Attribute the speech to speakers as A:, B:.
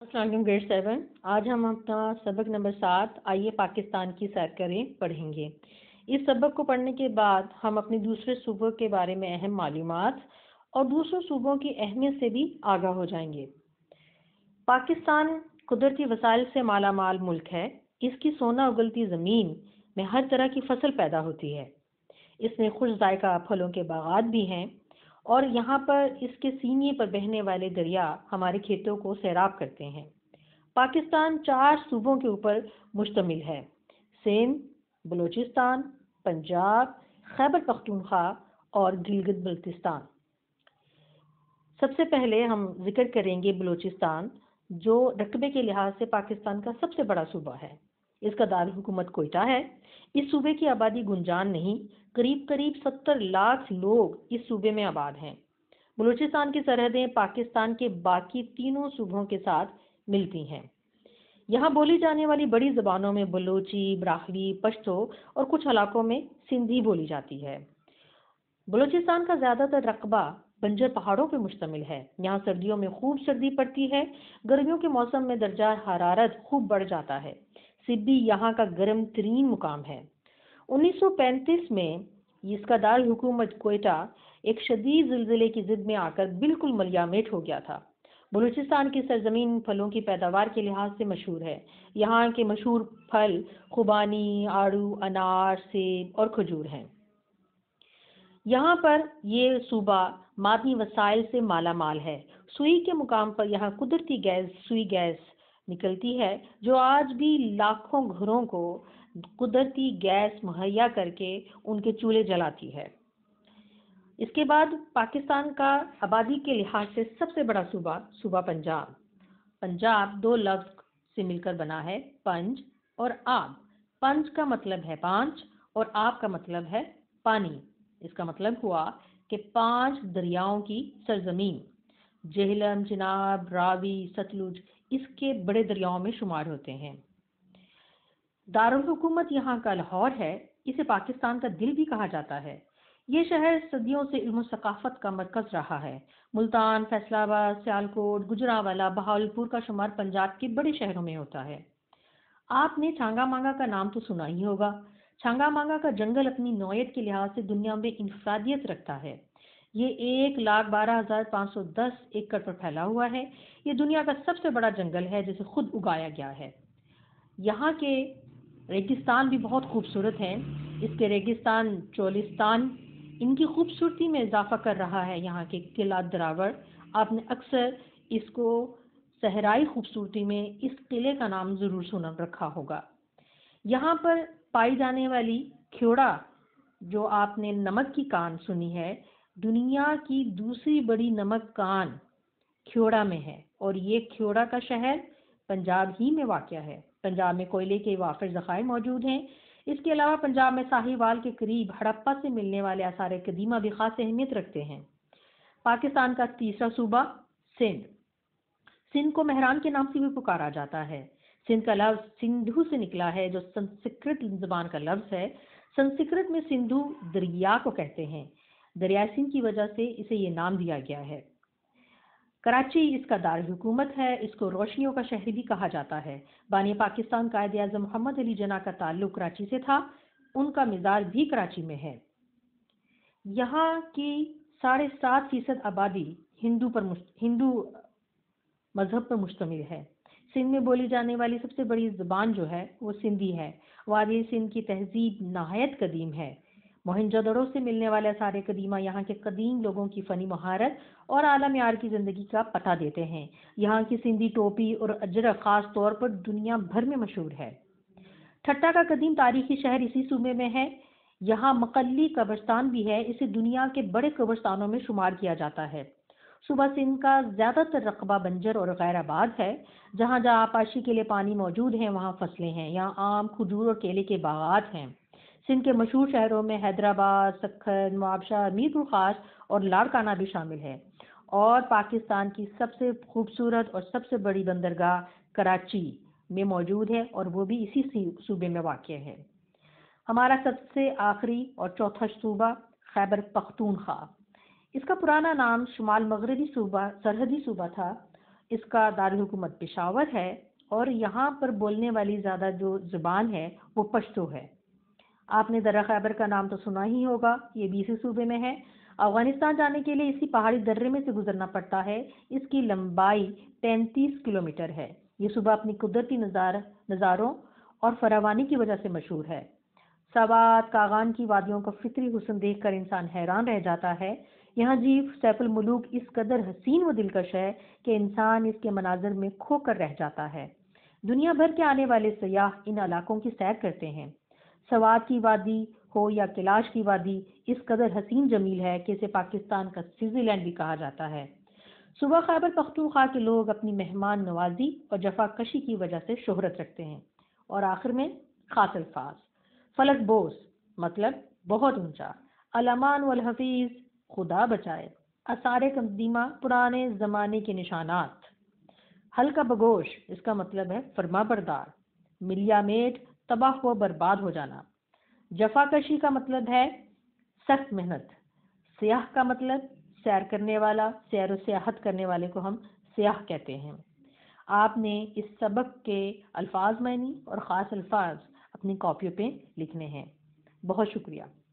A: السلام علیکم گریڈ 7۔ آج ہم اپنا سبق نمبر 7 آئیے پاکستان کی سیر کریں پڑھیں گے۔ اس سبق کو پڑھنے کے بعد ہم اپنے دوسرے صوبوں کے بارے میں اہم معلومات اور دوسرے صوبوں کی اہمیت سے بھی آگاہ ہو جائیں گے۔ پاکستان قدرتی وسائل سے مالا مال ملک ہے۔ اس کی سونا اگلتی زمین میں ہر طرح کی فصل پیدا ہوتی ہے۔ اس میں خوش ذائقہ پھلوں کے باغات بھی ہیں اور یہاں پر اس کے سینے پر بہنے والے دریا ہمارے کھیتوں کو سیراب کرتے ہیں۔ پاکستان 4 صوبوں کے اوپر مشتمل ہے: سندھ، بلوچستان، پنجاب، خیبر پختونخوا اور گلگت بلتستان۔ سب سے پہلے ہم ذکر کریں گے بلوچستان، جو رقبے کے لحاظ سے پاکستان کا سب سے بڑا صوبہ ہے۔ اس کا دارالحکومت کوئٹہ ہے۔ اس صوبے کی آبادی گنجان نہیں، قریب 70 لاکھ لوگ اس صوبے میں آباد ہیں۔ بلوچستان کی سرحدیں پاکستان کے باقی تینوں صوبوں کے ساتھ ملتی ہیں۔ یہاں بولی جانے والی بڑی زبانوں میں بلوچی، براہوی، پشتو اور کچھ علاقوں میں سندھی بولی جاتی ہے۔ بلوچستان کا زیادہ تر رقبہ بنجر پہاڑوں پر مشتمل ہے۔ یہاں سردیوں میں خوب سردی پڑتی ہے، گرمیوں کے موسم میں درجہ حرارت خوب بڑھ جاتا ہے۔ سبی یہاں کا گرم ترین مقام ہے۔ 1935 میں اس کا دارالحکومت کوئٹہ ایک شدید زلزلے کی زد میں آ کر بالکل ملیامٹ ہو گیا تھا۔ بلوچستان کی سرزمین پھلوں کی پیداوار کے لحاظ سے مشہور ہے۔ یہاں کے مشہور پھل خوبانی، آڑو، انار، سیب اور کھجور ہیں۔ یہاں پر یہ صوبہ معدنی وسائل سے مالا مال ہے۔ سوئی کے مقام پر یہاں قدرتی گیس سوئی گیس نکلتی ہے، جو آج بھی لاکھوں گھروں کو قدرتی گیس مہیا کر کے ان کے چولہے جلاتی ہے۔ اس کے بعد پاکستان کا آبادی کے لحاظ سے سب سے بڑا صوبہ پنجاب۔ پنجاب 2 لفظ سے مل کر بنا ہے، پنج اور آب۔ پنج کا مطلب ہے 5 اور آب کا مطلب ہے پانی۔ اس کا مطلب ہوا کہ 5 دریاؤں کی سرزمین۔ جہلم، چناب، راوی، ستلج اس کے بڑے دریاؤں میں شمار ہوتے ہیں۔ دارالحکومت یہاں کا لاہور ہے۔ اسے پاکستان کا دل بھی کہا جاتا ہے۔ یہ شہر صدیوں سے علم و ثقافت کا مرکز رہا ہے۔ ملتان، فیصل آباد، سیالکوٹ، گجرانوالہ، بہاولپور کا شمار پنجاب کے بڑے شہروں میں ہوتا ہے۔ آپ نے چھانگا مانگا کا نام تو سنا ہی ہوگا۔ چھانگا مانگا کا جنگل اپنی نوعیت کے لحاظ سے دنیا میں انفرادیت رکھتا ہے۔ یہ 1,12,510 ایکڑ پر پھیلا ہوا ہے۔ یہ دنیا کا سب سے بڑا جنگل ہے جسے خود اگایا گیا ہے۔ یہاں کے ریگستان بھی بہت خوبصورت ہیں۔ اس کے ریگستان چولستان ان کی خوبصورتی میں اضافہ کر رہا ہے۔ یہاں کے قلعہ دراوڑ، آپ نے اکثر اس کو صحرائی خوبصورتی میں اس قلعے کا نام ضرور سنا رکھا ہوگا۔ یہاں پر پائی جانے والی کھیوڑا، جو آپ نے نمک کی کان سنی ہے، دنیا کی دوسری بڑی نمک کان کھیوڑا میں ہے، اور یہ کھیوڑا کا شہر پنجاب ہی میں واقع ہے۔ پنجاب میں کوئلے کے وافر ذخائر موجود ہیں۔ اس کے علاوہ پنجاب میں ساہیوال کے قریب ہڑپا سے ملنے والے آثار قدیمہ بھی خاص اہمیت رکھتے ہیں۔ پاکستان کا تیسرا صوبہ سندھ۔ سندھ کو مہران کے نام سے بھی پکارا جاتا ہے۔ سندھ کا لفظ سندھو سے نکلا ہے، جو سنسکرت زبان کا لفظ ہے۔ سنسکرت میں سندھو دریا کو کہتے ہیں۔ دریائے سندھ کی وجہ سے اسے یہ نام دیا گیا ہے۔ کراچی اس کا دارالحکومت ہے۔ اس کو روشنیوں کا شہر بھی کہا جاتا ہے۔ بانی پاکستان قائد اعظم محمد علی جناح کا تعلق کراچی سے تھا۔ ان کا مزار بھی کراچی میں ہے۔ یہاں کی 7.5% آبادی ہندو مذہب پر مشتمل ہے۔ سندھ میں بولی جانے والی سب سے بڑی زبان جو ہے وہ سندھی ہے۔ وادی سندھ کی تہذیب نہایت قدیم ہے۔ موہنجودڑو سے ملنے والے آثار قدیمہ یہاں کے قدیم لوگوں کی فنی مہارت اور اعلیٰ معیار کی زندگی کا پتہ دیتے ہیں۔ یہاں کی سندھی ٹوپی اور اجرک خاص طور پر دنیا بھر میں مشہور ہے۔ ٹھٹہ کا قدیم تاریخی شہر اسی صوبے میں ہے۔ یہاں مقلی قبرستان بھی ہے۔ اسے دنیا کے بڑے قبرستانوں میں شمار کیا جاتا ہے۔ صوبہ سندھ کا زیادہ تر رقبہ بنجر اور غیر آباد ہے۔ جہاں جہاں آبپاشی کے لیے پانی موجود ہے وہاں فصلیں ہیں۔ یہاں آم، کھجور اور کیلے کے باغات ہیں۔ سندھ کے مشہور شہروں میں حیدرآباد، سکھر، نوابشاہ، میرپور خاص اور لاڑکانہ بھی شامل ہے، اور پاکستان کی سب سے خوبصورت اور سب سے بڑی بندرگاہ کراچی میں موجود ہے، اور وہ بھی اسی صوبے میں واقع ہے۔ ہمارا سب سے آخری اور چوتھا صوبہ خیبر پختونخوا۔ اس کا پرانا نام شمال مغربی سرحدی صوبہ تھا۔ اس کا دارالحکومت پشاور ہے اور یہاں پر بولنے والی زیادہ جو زبان ہے وہ پشتو ہے۔ آپ نے درہ خیبر کا نام تو سنا ہی ہوگا، یہ بھی اسی صوبے میں ہے۔ افغانستان جانے کے لیے اسی پہاڑی درے میں سے گزرنا پڑتا ہے۔ اس کی لمبائی 35 کلومیٹر ہے۔ یہ صوبہ اپنی قدرتی نظاروں اور فراوانی کی وجہ سے مشہور ہے۔ سوات، کاغان کی وادیوں کا فطری حسن دیکھ کر انسان حیران رہ جاتا ہے۔ یہاں جیو سیف الملوک اس قدر حسین و دلکش ہے کہ انسان اس کے مناظر میں کھو کر رہ جاتا ہے۔ دنیا بھر کے آنے والے سیاح ان علاقوں کی سیر کرتے ہیں۔ سوات کی وادی ہو یا کیلاش کی وادی اس قدر حسین جمیل ہے کہ اسے پاکستان کا سوئٹزر لینڈ بھی کہا جاتا ہے۔ صوبہ خیبر پختونخوا کے لوگ اپنی مہمان نوازی اور جفا کشی کی وجہ سے شہرت رکھتے ہیں۔ اور آخر میں خاص الفاظ: فلک بوس مطلب بہت اونچا، الامان والحفیظ خدا بچائے، آثار قدیمہ پرانے زمانے کے نشانات، حلقہ بگوش اس کا مطلب ہے فرما بردار، ملیا میٹ تباہ و برباد ہو جانا، جفا کشی کا مطلب ہے سخت محنت، سیاح کا مطلب سیر کرنے والا، سیر و سیاحت کرنے والے کو ہم سیاح کہتے ہیں۔ آپ نے اس سبق کے الفاظ معنی اور خاص الفاظ اپنی کاپیوں پہ لکھنے ہیں۔ بہت شکریہ۔